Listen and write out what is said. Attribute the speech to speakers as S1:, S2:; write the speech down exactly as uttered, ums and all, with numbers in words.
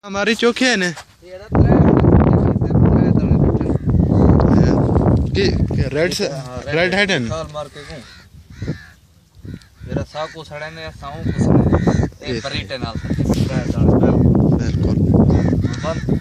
S1: हमारी चौकी है ने कि रेड से रेड हेड है
S2: साल मार के को मेरा सा को सड़े ने साऊ को सड़े ए बरीटे नाल बिल्कुल